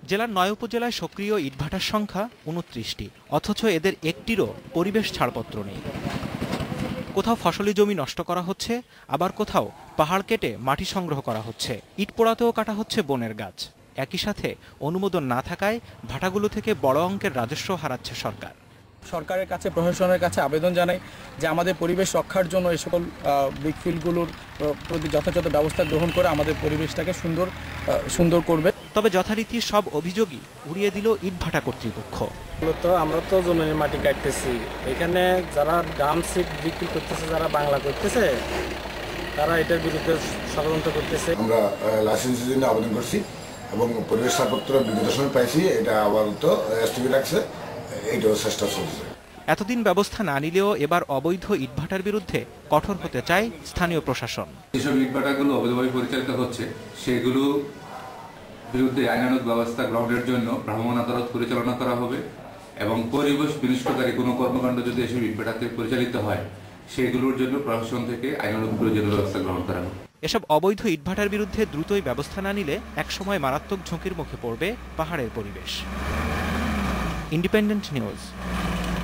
জেলার ৯ উপজেলায় সক্রিয় ইটভাটার সংখ্যা ২৯টি, অথচ এদের একটিরও পরিবেশ ছাড়পত্র নেই। কোথাও ফসলি জমি নষ্ট করা হচ্ছে, আবার কোথাও পাহাড় কেটে মাটি সংগ্রহ করা হচ্ছে। ইট পোড়াতেও কাটা হচ্ছে বনের গাছ। একই সাথে অনুমোদন না থাকায় ভাটাগুলো থেকে বড় অঙ্কের রাজস্ব হারাচ্ছে সরকার। সরকারের কাছে, প্রশাসনের কাছে আবেদন জানাই যে আমাদের পরিবেশ রক্ষার জন্য এই সকল ব্রিকফিল্ডগুলোর প্রতি যথাযথ ব্যবস্থা গ্রহণ করে আমাদের পরিবেশটাকে সুন্দর করবে। তবে যথারীতি সব অভিযোগই উড়িয়ে দিল ইটভাটা কর্তৃপক্ষ। মূলত আমরা তো জমির মাটি কাটতেছি, এখানে যারা ড্রাম সিট বিক্রি করতেছে, যারা বাংলা করতেছে, তারা এটার বিরুদ্ধে ষড়যন্ত্র করতেছে। আমরা লাইসেন্সের জন্য আবেদন করছি এবং পরিবেশ ছাড়পত্র বিগত সময় পাইছি, এটা আপাতত স্থগিত রাখছে, এইটাও চেষ্টা চলছে। এতদিন ব্যবস্থা না নিলেও এবার অবৈধ ইটভাটার বিরুদ্ধে কঠোর হতে চায় স্থানীয় প্রশাসন। যেসব ইটভাটাগুলো অবৈধভাবে পরিচালিত হচ্ছে সেগুলো বিরুদ্ধে আইনানুগ ব্যবস্থা গ্রহণের জন্য ভ্রাম্যমাণ আদালত পরিচালনা করা হবে এবং পরিবেশ বিনষ্টকারী কোনো কর্মকাণ্ড যদি এসব ইটভাটাতে পরিচালিত হয় সেগুলোর জন্য প্রশাসন থেকে আইনানুগ প্রয়োজনীয় ব্যবস্থা গ্রহণ করা হবে। এসব অবৈধ ইটভাটার বিরুদ্ধে দ্রুতই ব্যবস্থা না নিলে একসময় মারাত্মক ঝুঁকির মুখে পড়বে পাহাড়ের পরিবেশ। Independent news.